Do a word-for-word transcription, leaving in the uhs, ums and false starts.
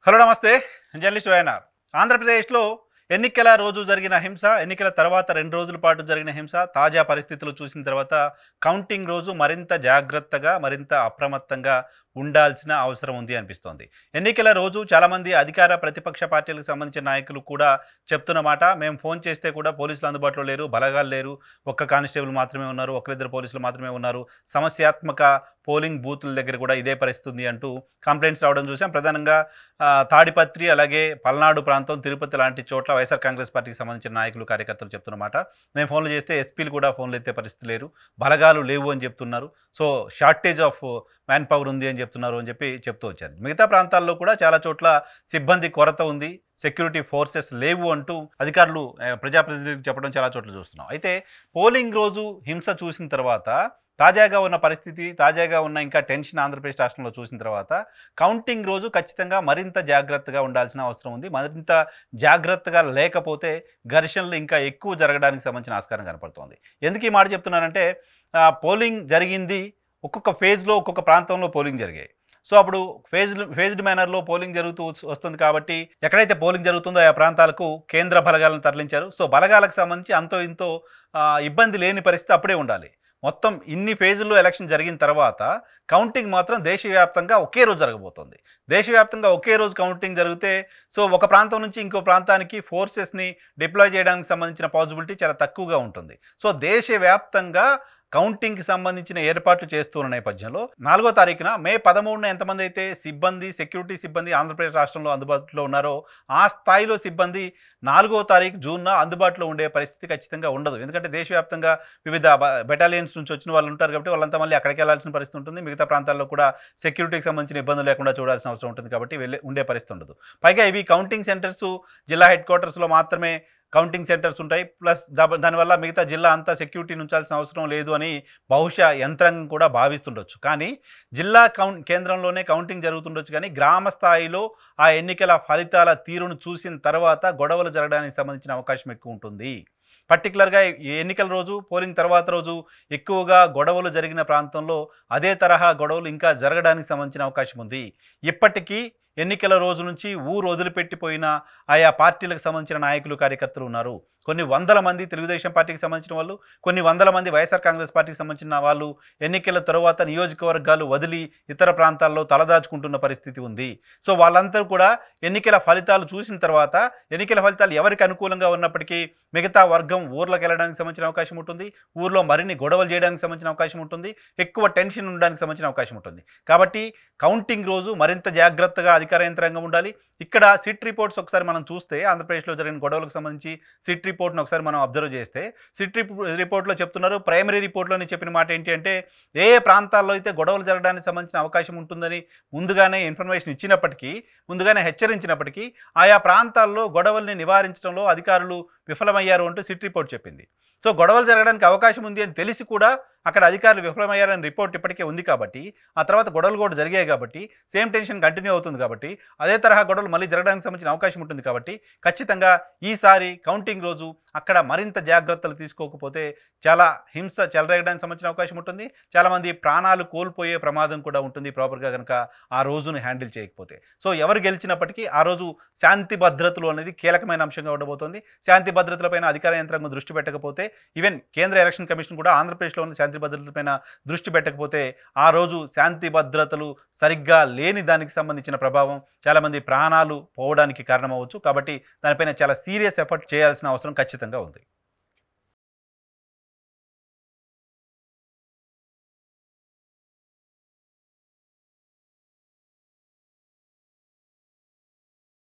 Hello నమస్తే journalist YNR ఆంధ్రప్రదేశ్లో ఎన్నికల రోజు జరిగిన హింస ఎన్నికల తర్వాత రెండు రోజుల పాటు జరిగిన హింస తాజా పరిస్థితులు చూసిన తర్వాత కౌంటింగ్ రోజు మరింత జాగ్రత్తగా మరింత అప్రమత్తంగా ఉండాల్సిన అవసరం ఉంది అనిపిస్తోంది. ఎన్నికల రోజు చాలామంది అధికార ప్రతిపక్ష పార్టీలకు సంబంధించిన నాయకులు కూడా చెప్తున్న మాట, మేము ఫోన్ చేస్తే కూడా పోలీసులు అందుబాటులో లేరు, బలగాలు లేరు, ఒక్క కానిస్టేబుల్ మాత్రమే ఉన్నారు, ఒకరిద్దరు పోలీసులు మాత్రమే ఉన్నారు, సమస్యాత్మక పోలింగ్ బూత్ల దగ్గర కూడా ఇదే పరిస్థితి ఉంది అంటూ కంప్లైంట్స్ రావడం చూసాం. ప్రధానంగా తాడిపత్రి అలాగే పల్నాడు ప్రాంతం, తిరుపతి లాంటి చోట్ల వైఎస్ఆర్ కాంగ్రెస్ పార్టీకి సంబంధించిన నాయకులు కార్యకర్తలు చెప్తున్నమాట. మేము ఫోన్లు చేస్తే ఎస్పీలు కూడా ఫోన్లు ఎత్తే పరిస్థితి లేరు, బలగాలు లేవు అని చెప్తున్నారు. So shortage of manpower ఉంది అని చెప్తున్నారు అని చెప్పి చెప్తూ వచ్చారు. మిగతా ప్రాంతాల్లో కూడా చాలా చోట్ల సిబ్బంది కొరత ఉంది, సెక్యూరిటీ ఫోర్సెస్ లేవు అంటూ అధికారులు ప్రజాప్రతినిధులకు చెప్పడం చాలా చోట్ల చూస్తున్నాం. అయితే పోలింగ్ రోజు హింస చూసిన తర్వాత తాజాగా ఉన్న పరిస్థితి, తాజాగా ఉన్న ఇంకా టెన్షన్ ఆంధ్రప్రదేశ్ రాష్ట్రంలో చూసిన తర్వాత కౌంటింగ్ రోజు ఖచ్చితంగా మరింత జాగ్రత్తగా ఉండాల్సిన అవసరం ఉంది. మరింత జాగ్రత్తగా లేకపోతే ఘర్షణలు ఇంకా ఎక్కువ జరగడానికి సంబంధించిన ఆస్కారం కనపడుతోంది. ఎందుకు ఈ మాట చెప్తున్నానంటే, పోలింగ్ జరిగింది, ఒక్కొక్క ఫేజ్లో ఒక్కొక్క ప్రాంతంలో పోలింగ్ జరిగాయి. సో అప్పుడు ఫేజ్ ఫేజ్డ్ మేనర్లో పోలింగ్ జరుగుతూ వస్తుంది కాబట్టి ఎక్కడైతే పోలింగ్ జరుగుతుందో ఆ ప్రాంతాలకు కేంద్ర బలగాలను తరలించారు. సో బలగాలకు సంబంధించి అంతో ఇంతో ఇబ్బంది లేని పరిస్థితి అప్పుడే ఉండాలి. మొత్తం ఇన్ని ఫేజుల్లో ఎలక్షన్ జరిగిన తర్వాత కౌంటింగ్ మాత్రం దేశవ్యాప్తంగా ఒకే రోజు జరగబోతోంది. దేశవ్యాప్తంగా ఒకే రోజు కౌంటింగ్ జరిగితే సో ఒక ప్రాంతం నుంచి ఇంకో ప్రాంతానికి ఫోర్సెస్ని డిప్లాయ్ చేయడానికి సంబంధించిన పాసిబిలిటీ చాలా తక్కువగా ఉంటుంది. సో దేశవ్యాప్తంగా కౌంటింగ్కి సంబంధించిన ఏర్పాట్లు చేస్తున్న నేపథ్యంలో నాలుగో తారీఖున మే పదమూడున ఎంతమంది అయితే సిబ్బంది, సెక్యూరిటీ సిబ్బంది ఆంధ్రప్రదేశ్ రాష్ట్రంలో అందుబాటులో ఉన్నారో ఆ స్థాయిలో సిబ్బంది నాలుగో తారీఖు జూన్న అందుబాటులో ఉండే పరిస్థితి ఖచ్చితంగా ఉండదు. ఎందుకంటే దేశవ్యాప్తంగా వివిధ బెటాలియన్స్ నుంచి వచ్చిన వాళ్ళు ఉంటారు కాబట్టి వాళ్ళంతా మళ్ళీ అక్కడికి వెళ్లాల్సిన పరిస్థితి ఉంటుంది. మిగతా ప్రాంతాల్లో కూడా సెక్యూరిటీకి సంబంధించిన ఇబ్బందులు లేకుండా చూడాల్సిన అవసరం ఉంటుంది కాబట్టి వెళ్ళే ఉండే పరిస్థితి ఉండదు. పైగా ఇవి కౌంటింగ్ సెంటర్స్ జిల్లా హెడ్ క్వార్టర్స్లో మాత్రమే కౌంటింగ్ సెంటర్స్ ఉంటాయి. ప్లస్ దానివల్ల మిగతా జిల్లా అంతా సెక్యూరిటీ ఉంచాల్సిన అవసరం లేదు అని బహుశా యంత్రాంగం కూడా భావిస్తుండొచ్చు. కానీ జిల్లా కౌంట్ కేంద్రంలోనే కౌంటింగ్ జరుగుతుండొచ్చు, కానీ గ్రామ స్థాయిలో ఆ ఎన్నికల ఫలితాల తీరును చూసిన తర్వాత గొడవలు జరగడానికి సంబంధించిన అవకాశం ఎక్కువ ఉంటుంది. పర్టికులర్గా ఎన్నికల రోజు, పోలింగ్ తర్వాత రోజు ఎక్కువగా గొడవలు జరిగిన ప్రాంతంలో అదే తరహా గొడవలు ఇంకా జరగడానికి సంబంధించిన అవకాశం ఉంది. ఇప్పటికీ ఎన్నికల రోజు నుంచి ఊరు వదిలిపెట్టిపోయిన ఆయా పార్టీలకు సంబంధించిన నాయకులు, కార్యకర్తలు ఉన్నారు. కొన్ని వందల మంది తెలుగుదేశం పార్టీకి సంబంధించిన వాళ్ళు, కొన్ని వందల మంది వైఎస్ఆర్ కాంగ్రెస్ పార్టీకి సంబంధించిన వాళ్ళు ఎన్నికల తరువాత నియోజకవర్గాలు వదిలి ఇతర ప్రాంతాల్లో తలదాచుకుంటున్న పరిస్థితి ఉంది. సో వాళ్ళందరూ కూడా ఎన్నికల ఫలితాలు చూసిన తర్వాత ఎన్నికల ఫలితాలు ఎవరికి అనుకూలంగా ఉన్నప్పటికీ మిగతా వర్గం ఊర్లోకి వెళ్ళడానికి సంబంధించిన అవకాశం ఉంటుంది, ఊర్లో మరిన్ని గొడవలు చేయడానికి సంబంధించిన అవకాశం ఉంటుంది, ఎక్కువ టెన్షన్ ఉండడానికి సంబంధించిన అవకాశం ఉంటుంది. కాబట్టి కౌంటింగ్ రోజు మరింత జాగ్రత్తగా అధికార యంత్రాంగం ఉండాలి. ఇక్కడ సిట్ రిపోర్ట్స్ ఒకసారి మనం చూస్తే, ఆంధ్రప్రదేశ్లో జరిగిన గొడవలకు సంబంధించి సిట్ రిపోర్ట్ను ఒకసారి మనం అబ్జర్వ్ చేస్తే, సిట్ రిపోర్ట్లో చెప్తున్నారు, ప్రైమరీ రిపోర్ట్లోనే చెప్పిన మాట ఏంటి అంటే, ఏ ఏ ప్రాంతాల్లో అయితే గొడవలు జరగడానికి సంబంధించిన అవకాశం ఉంటుందని ముందుగానే ఇన్ఫర్మేషన్ ఇచ్చినప్పటికీ, ముందుగానే హెచ్చరించినప్పటికీ ఆయా ప్రాంతాల్లో గొడవల్ని నివారించడంలో అధికారులు విఫలమయ్యారు అంటూ సిట్ రిపోర్ట్ చెప్పింది. సో గొడవలు జరగడానికి అవకాశం ఉంది అని తెలిసి కూడా అక్కడ అధికారులు విఫలమయ్యారని రిపోర్ట్ ఇప్పటికే ఉంది కాబట్టి, ఆ తర్వాత గొడవలు కూడా జరిగాయి కాబట్టి సేమ్ టెన్షన్ కంటిన్యూ అవుతుంది కాబట్టి అదే తరహా గొడవలు మళ్ళీ జరగడానికి సంబంధించిన అవకాశం ఉంటుంది కాబట్టి ఖచ్చితంగా ఈసారి కౌంటింగ్ రోజు అక్కడ మరింత జాగ్రత్తలు తీసుకోకపోతే చాలా హింస చెలరేగడానికి సంబంధించిన అవకాశం ఉంటుంది. చాలామంది ప్రాణాలు కోల్పోయే ప్రమాదం కూడా ఉంటుంది ప్రాపర్గా కనుక ఆ రోజును హ్యాండిల్ చేయకపోతే. సో ఎవరు గెలిచినప్పటికీ ఆ రోజు శాంతి భద్రతలు అనేది కీలకమైన అంశంగా ఉండబోతోంది. శాంతి భద్రతలపైన అధికార యంత్రాంగం దృష్టి పెట్టకపోతే, ఈవెన్ కేంద్ర ఎలక్షన్ కమిషన్ కూడా ఆంధ్రప్రదేశ్లో ఉన్న శాంతి భద్రతలపైన దృష్టి పెట్టకపోతే ఆ రోజు శాంతి భద్రతలు సరిగ్గా లేని దానికి సంబంధించిన ప్రభావం చాలామంది ప్రాణాలు పోవడానికి కారణమవచ్చు. కాబట్టి దానిపైన చాలా సీరియస్ ఎఫర్ట్ చేయాల్సిన అవసరం ఖచ్చితంగా ఉంది.